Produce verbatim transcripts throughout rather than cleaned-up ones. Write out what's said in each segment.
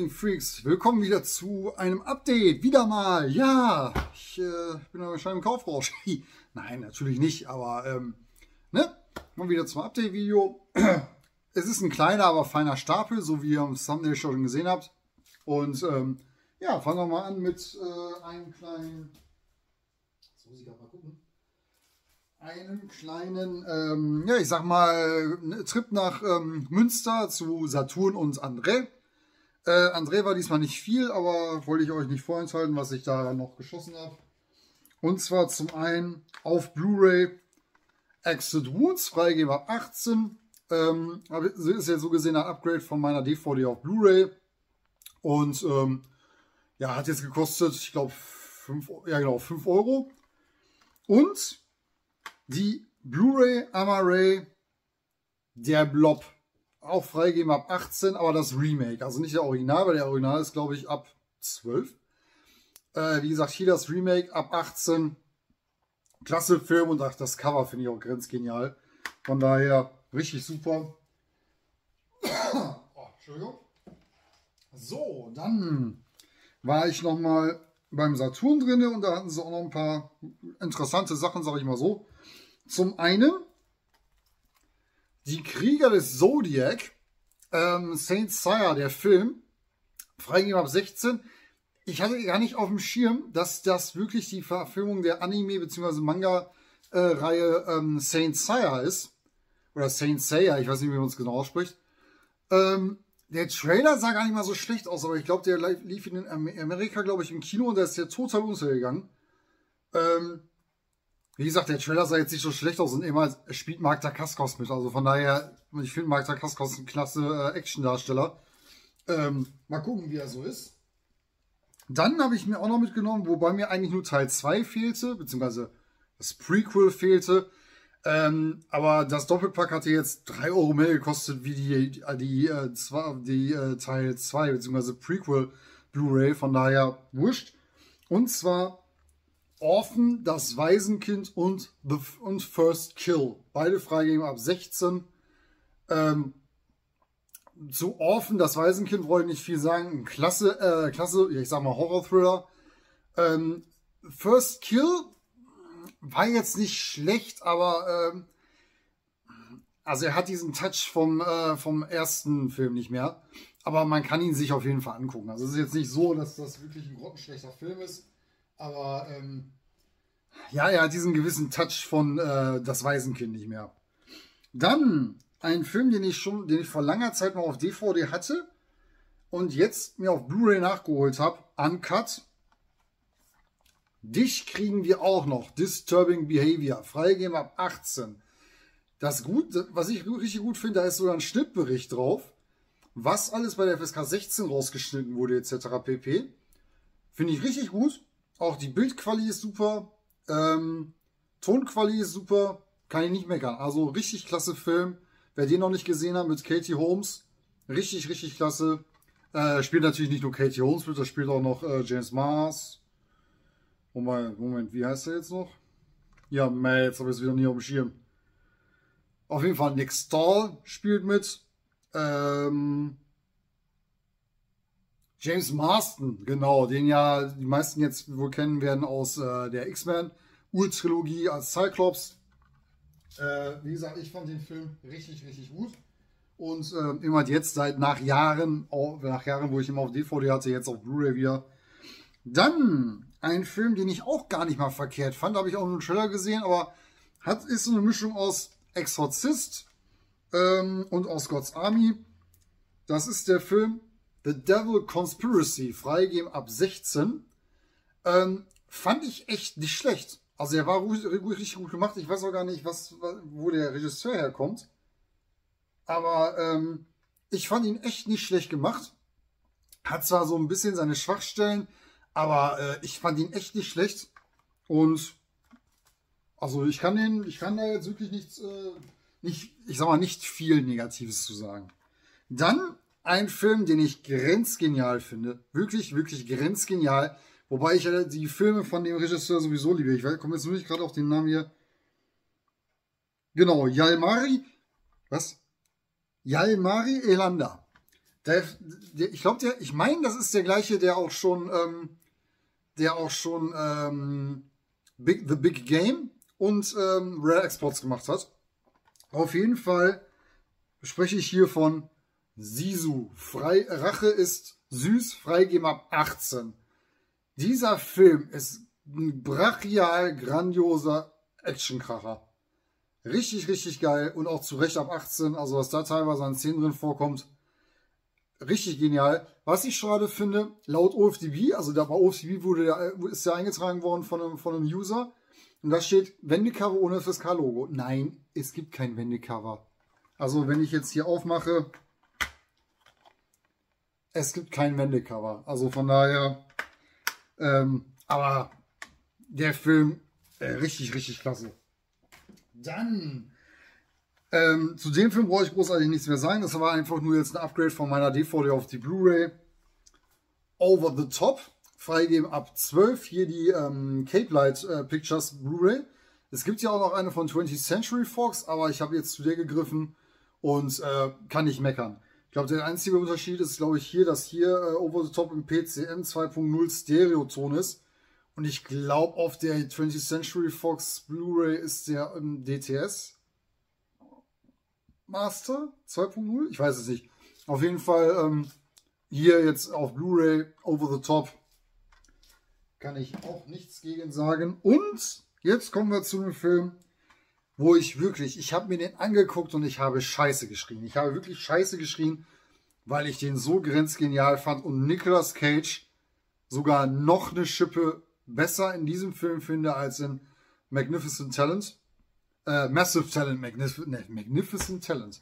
Wrestling Freaks, willkommen wieder zu einem Update, wieder mal, ja, ich äh, bin wahrscheinlich im Kaufrausch, nein, natürlich nicht, aber, ähm, ne, mal wieder zum Update-Video. Es ist ein kleiner, aber feiner Stapel, so wie ihr am Thumbnail schon gesehen habt, und, ähm, ja, fangen wir mal an mit äh, einem kleinen, jetzt muss ich gerade mal gucken, einem kleinen, ähm, ja, ich sag mal, Trip nach ähm, Münster zu Saturn und André. Äh, André war diesmal nicht viel, aber wollte ich euch nicht vorenthalten, was ich da noch geschossen habe. Und zwar zum einen auf Blu-ray Exit Wounds, Freigeber ab achtzehn. Ähm, ist ja so gesehen ein Upgrade von meiner D V D auf Blu-ray. Und ähm, ja, hat jetzt gekostet, ich glaube, fünf, ja genau, fünf Euro. Und die Blu-ray Amaray Der Blob, auch freigegeben ab achtzehn, aber das Remake, also nicht der Original, weil der Original ist, glaube ich, ab zwölf. Äh, wie gesagt, hier das Remake ab achtzehn. Klasse Film und ach, das Cover finde ich auch ganz genial. Von daher richtig super. Oh, Entschuldigung. So, dann war ich nochmal beim Saturn drin und da hatten sie auch noch ein paar interessante Sachen, sage ich mal so. Zum einen die Krieger des Zodiac, ähm, Saint Seiya, der Film, freigegeben ab sechzehn. Ich hatte gar nicht auf dem Schirm, dass das wirklich die Verfilmung der Anime- bzw. Manga-Reihe äh, ähm, Saint Seiya ist. Oder Saint Seiya, ich weiß nicht, wie man es genau ausspricht. Ähm, der Trailer sah gar nicht mal so schlecht aus, aber ich glaube, der lief in Amerika, glaube ich, im Kino und da ist der total untergegangen. Ähm, Wie gesagt, der Trailer sah jetzt nicht so schlecht aus und immer spielt Mark Dacascos mit. Also von daher, ich finde Mark Dacascos ein klasse äh, Action-Darsteller. Ähm, mal gucken, wie er so ist. Dann habe ich mir auch noch mitgenommen, wobei mir eigentlich nur Teil zwei fehlte, beziehungsweise das Prequel fehlte. Ähm, aber das Doppelpack hatte jetzt drei Euro mehr gekostet wie die, die, die, äh, zwei, die äh, Teil zwei, beziehungsweise Prequel Blu-ray. Von daher wurscht. Und zwar Orphan, das Waisenkind und, The, und First Kill. Beide freigegeben ab sechzehn. Ähm, zu Orphan, das Waisenkind, wollte ich nicht viel sagen. Klasse, äh, klasse, ich sag mal Horror-Thriller. Ähm, First Kill war jetzt nicht schlecht, aber ähm, also er hat diesen Touch vom, äh, vom ersten Film nicht mehr. Aber man kann ihn sich auf jeden Fall angucken. Also es ist jetzt nicht so, dass das wirklich ein grottenschlechter Film ist. Aber ähm, ja, er hat diesen gewissen Touch von äh, Das Waisenkind nicht mehr. Dann ein Film, den ich schon, den ich vor langer Zeit mal auf D V D hatte und jetzt mir auf Blu-ray nachgeholt habe. Uncut. Dich kriegen wir auch noch. Disturbing Behavior. Freigegeben ab achtzehn. Das gut, was ich richtig gut finde, da ist sogar ein Schnittbericht drauf, was alles bei der F S K sechzehn rausgeschnitten wurde, et cetera pp. Finde ich richtig gut. Auch die Bildqualität ist super. Ähm, Tonqualität ist super. Kann ich nicht meckern. Also richtig klasse Film. Wer den noch nicht gesehen hat mit Katie Holmes. Richtig, richtig klasse. Äh, spielt natürlich nicht nur Katie Holmes mit, da spielt auch noch äh, James Mars. Moment, Moment, wie heißt er jetzt noch? Ja, meh, jetzt habe ich es wieder nie auf dem Schirm. Auf jeden Fall Nick Stahl spielt mit. Ähm... James Marsden, genau, den ja die meisten jetzt wohl kennen werden aus äh, der X-Men-Urtrilogie als Cyclops. Äh, wie gesagt, ich fand den Film richtig, richtig gut. Und äh, immer jetzt seit nach Jahren, auch, nach Jahren, wo ich ihn auf D V D hatte, jetzt auf Blu-ray wieder. Dann ein Film, den ich auch gar nicht mal verkehrt fand, habe ich auch nur einen Trailer gesehen, aber hat, ist so eine Mischung aus Exorzist ähm, und aus God's Army. Das ist der Film The Devil Conspiracy, freigegeben ab sechzehn. Ähm, fand ich echt nicht schlecht. Also er war richtig gut gemacht. Ich weiß auch gar nicht, was, wo der Regisseur herkommt. Aber ähm, ich fand ihn echt nicht schlecht gemacht. Hat zwar so ein bisschen seine Schwachstellen, aber äh, ich fand ihn echt nicht schlecht. Und also ich kann den, ich kann da jetzt wirklich nichts, äh, nicht, ich sag mal, nicht viel Negatives zu sagen. Dann ein Film, den ich grenzgenial finde. Wirklich, wirklich grenzgenial. Wobei ich ja die Filme von dem Regisseur sowieso liebe. Ich komme jetzt nur nicht gerade auf den Namen hier. Genau, Jalmari. Was? Jalmari Elanda. Der, der, ich glaube, der, ich meine, das ist der gleiche, der auch schon, ähm, der auch schon ähm, Big, The Big Game und ähm, Rare Exports gemacht hat. Auf jeden Fall spreche ich hier von Sisu. Frei, Rache ist süß, freigeben ab achtzehn. Dieser Film ist ein brachial grandioser Actionkracher. Richtig, richtig geil und auch zu Recht ab achtzehn. Also was da teilweise an Szenen drin vorkommt, richtig genial. Was ich schade finde, laut O F D B, also da bei O F D B wurde der, ist ja eingetragen worden von einem, von einem User. Und da steht Wendecover ohne F S K-Logo. Nein, es gibt kein Wendecover. Also wenn ich jetzt hier aufmache, es gibt kein Wendecover. Also von daher, ähm, aber der Film äh, richtig, richtig klasse. Dann, ähm, zu dem Film brauche ich großartig nichts mehr sagen. Das war einfach nur jetzt ein Upgrade von meiner D V D auf die Blu-ray. Over the Top. Freigeben ab zwölf. Hier die ähm, Cape Light äh, Pictures Blu-ray. Es gibt ja auch noch eine von twentieth Century Fox, aber ich habe jetzt zu der gegriffen und äh, kann nicht meckern. Ich glaube, der einzige Unterschied ist, glaube ich, hier, dass hier äh, Over the Top im P C M zwei Punkt null Stereoton ist. Und ich glaube, auf der twentieth Century Fox Blu-ray ist der im D T S Master zwei Punkt null. Ich weiß es nicht. Auf jeden Fall ähm, hier jetzt auf Blu-ray Over the Top kann ich auch nichts gegen sagen. Und jetzt kommen wir zu einem Film, wo ich wirklich, ich habe mir den angeguckt und ich habe Scheiße geschrien. Ich habe wirklich Scheiße geschrien, weil ich den so grenzgenial fand und Nicolas Cage sogar noch eine Schippe besser in diesem Film finde als in Magnificent Talent. Äh, Massive Talent, Magnif ne, Magnificent Talent.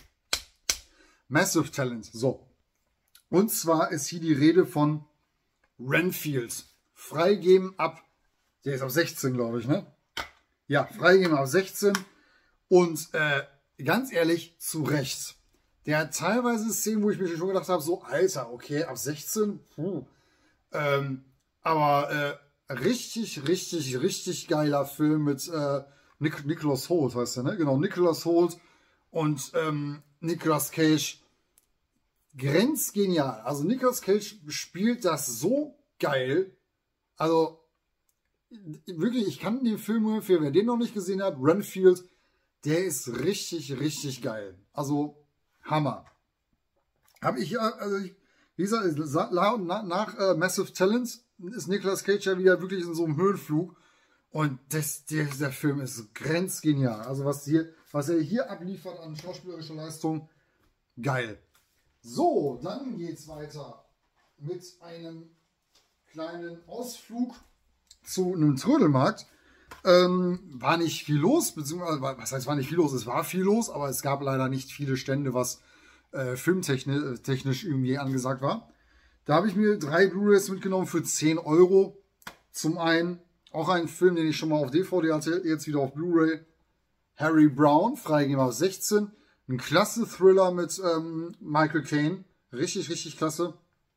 Massive Talent, so. Und zwar ist hier die Rede von Renfield. Freigeben ab, der ist ab sechzehn, glaube ich, ne? Ja, freigeben ab sechzehn. Und äh, ganz ehrlich, zu Recht. Der hat teilweise Szenen, wo ich mir schon gedacht habe, so, Alter, okay, ab sechzehn, puh. Ähm, aber äh, richtig, richtig, richtig geiler Film mit äh, Nic Nicholas Hoult, heißt der, ne? Genau, Nicholas Hoult und ähm, Nicolas Cage. Grenzgenial. Also Nicolas Cage spielt das so geil. Also wirklich, ich kann den Film nur empfehlen, wer den noch nicht gesehen hat, Renfield, der ist richtig, richtig geil. Also Hammer. Habe ich, also ich, wie gesagt, nach, nach äh, Massive Talent ist Nicolas Cage ja wieder wirklich in so einem Höhenflug. Und das, der, der Film ist grenzgenial. Also was, hier, was er hier abliefert an schauspielerischer Leistung, geil. So, dann geht's weiter mit einem kleinen Ausflug zu einem Trödelmarkt. Ähm, war nicht viel los, beziehungsweise, was heißt war nicht viel los? Es war viel los, aber es gab leider nicht viele Stände, was äh, filmtechnisch technisch irgendwie angesagt war. Da habe ich mir drei Blu-rays mitgenommen für zehn Euro. Zum einen auch ein Film, den ich schon mal auf D V D hatte, jetzt wieder auf Blu-ray. Harry Brown, freigegeben auf sechzehn. Ein klasse Thriller mit ähm, Michael Caine. Richtig, richtig klasse.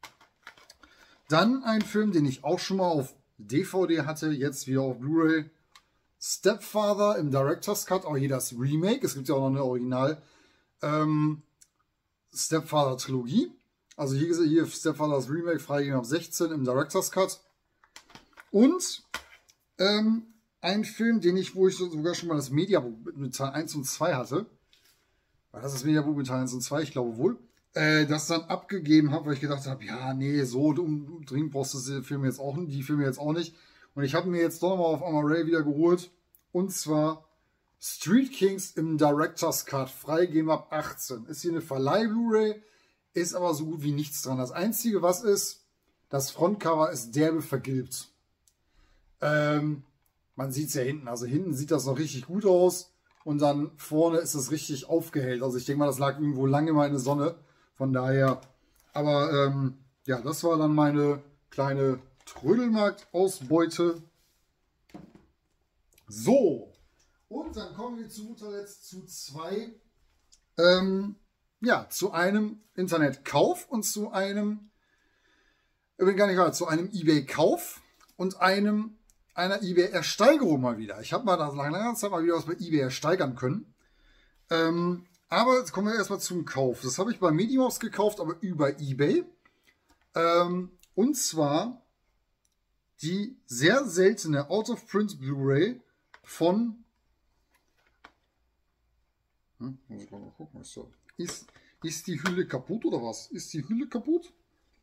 Dann ein Film, den ich auch schon mal auf D V D hatte, jetzt wieder auf Blu-ray. Stepfather im Director's Cut, auch hier das Remake. Es gibt ja auch noch eine Original ähm, Stepfather Trilogie. Also hier, hier Stepfather's Remake, freigegeben ab sechzehn im Director's Cut. Und ähm, ein Film, den ich, wo ich sogar schon mal das Mediabook mit Teil eins und zwei hatte. War das das Mediabook mit Teil eins und zwei? Ich glaube wohl. Äh, das dann abgegeben habe, weil ich gedacht habe, ja, nee, so dringend brauchst du die Filme jetzt auch nicht, die Filme jetzt auch nicht. Und ich habe mir jetzt doch nochmal auf Amaray wieder geholt. Und zwar Street Kings im Director's Cut, freigegeben ab achtzehn. Ist hier eine Verleih-Blu-ray, ist aber so gut wie nichts dran. Das Einzige, was ist, das Frontcover ist derbe vergilbt. Ähm, man sieht es ja hinten. Also hinten sieht das noch richtig gut aus. Und dann vorne ist es richtig aufgehellt. Also ich denke mal, das lag irgendwo lange mal in der Sonne. Von daher, aber ähm, ja, das war dann meine kleine Trödelmarkt-Ausbeute. So, und dann kommen wir zu guter Letzt zu zwei, ähm, ja, zu einem Internetkauf und zu einem, ich bin gar nicht wahr, zu einem eBay-Kauf und einem einer eBay-Ersteigerung mal wieder. Ich habe mal nach langer Zeit mal wieder was bei eBay ersteigern können. Ähm, Aber jetzt kommen wir erstmal zum Kauf. Das habe ich bei Mediamarkt gekauft, aber über eBay. Ähm, und zwar die sehr seltene Out-of-Print Blu-ray von... Hm, muss ich mal gucken, was da ist. Ist die Hülle kaputt oder was? Ist die Hülle kaputt?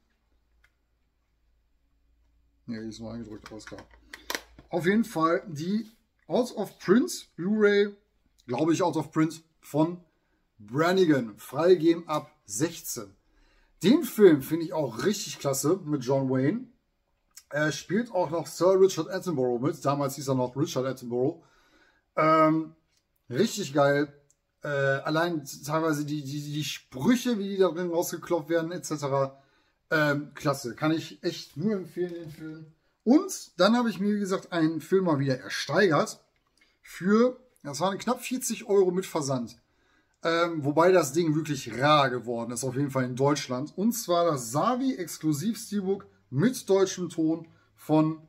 Ne, die ist nur eingedrückt, alles klar. Auf jeden Fall die Out-of-Print Blu-ray, glaube ich Out-of-Print, von Brannigan. Freigegeben ab sechzehn. Den Film finde ich auch richtig klasse mit John Wayne. Er spielt auch noch Sir Richard Attenborough mit. Damals hieß er noch Richard Attenborough. Ähm, richtig geil. Äh, allein teilweise die, die, die Sprüche, wie die da drin rausgeklopft werden, et cetera. Ähm, klasse. Kann ich echt nur empfehlen, den Film. Und dann habe ich mir, wie gesagt, einen Film mal wieder ersteigert. Für, das waren knapp vierzig Euro mit Versand. Ähm, wobei das Ding wirklich rar geworden ist, auf jeden Fall in Deutschland. Und zwar das Savi Exklusiv Steelbook mit deutschem Ton von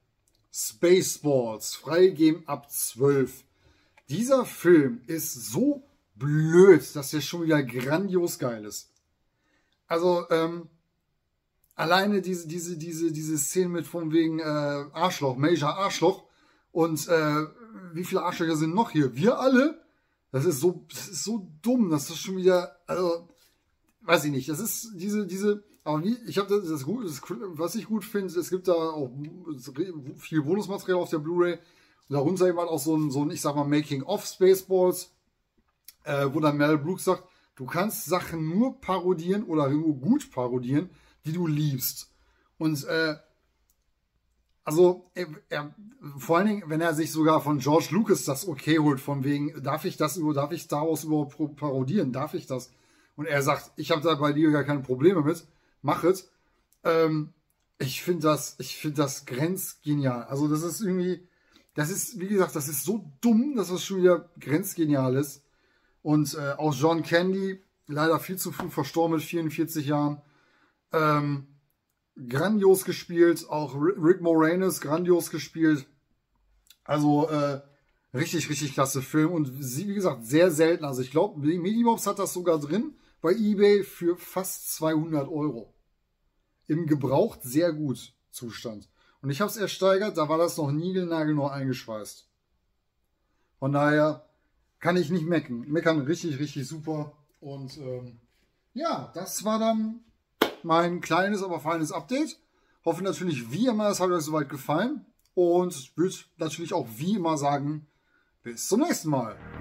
Spaceballs, freigegeben ab zwölf. Dieser Film ist so blöd, dass der schon wieder grandios geil ist. Also, ähm, alleine diese, diese, diese, diese Szene mit von wegen äh, Arschloch, Major Arschloch und äh, wie viele Arschlöcher sind noch hier? Wir alle? Das ist so, das ist so dumm, dass das schon wieder, also, weiß ich nicht, das ist diese, diese, aber wie, ich habe das, das gut, das, was ich gut finde, es gibt da auch viel Bonusmaterial auf der Blu-ray und darunter eben halt auch so ein, so ein, ich sag mal, Making-of Spaceballs, äh, wo dann Mel Brooks sagt, du kannst Sachen nur parodieren oder nur gut parodieren, die du liebst. Und, äh, also, er, er, vor allen Dingen, wenn er sich sogar von George Lucas das okay holt, von wegen, darf ich das über, darf ich Star Wars überhaupt parodieren, darf ich das? Und er sagt, ich habe da bei dir gar keine Probleme mit, mach es. Ähm, ich finde das, ich finde das grenzgenial. Also das ist irgendwie, das ist, wie gesagt, das ist so dumm, dass das schon wieder grenzgenial ist. Und äh, auch John Candy, leider viel zu früh verstorben mit vierundvierzig Jahren, ähm, grandios gespielt, auch Rick Moranis grandios gespielt. Also äh, richtig, richtig klasse Film und sie, wie gesagt, sehr selten. Also ich glaube, Mediamarkt hat das sogar drin bei eBay für fast zweihundert Euro. Im gebraucht sehr gut Zustand. Und ich habe es ersteigert, da war das noch niegelnagelneu eingeschweißt. Von daher kann ich nicht meckern. Meckern richtig, richtig super. Und ähm, ja, das war dann mein kleines, aber feines Update. Hoffe natürlich, wie immer, es hat euch soweit gefallen. Und würde natürlich auch wie immer sagen, bis zum nächsten Mal.